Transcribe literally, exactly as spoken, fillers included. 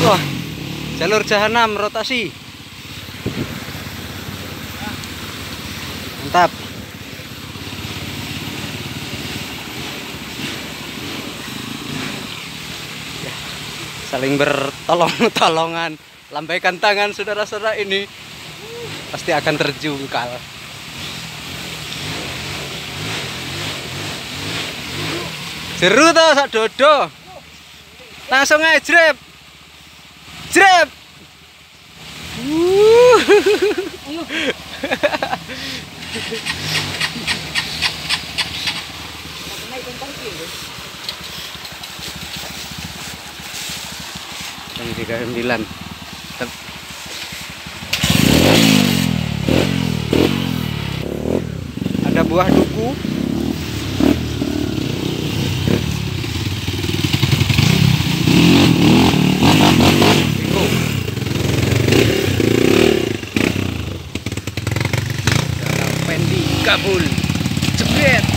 Wah, jalur jahanam rotasi. Mantap. Ya, saling bertolong-tolongan. Lambaikan tangan saudara-saudara, ini pasti akan terjungkal. Seru toh sak dodo. Langsung aja jrep. Jrep. Uh. Yang tiga puluh sembilan. Ada buah duku. Pendi kabul. Jebret.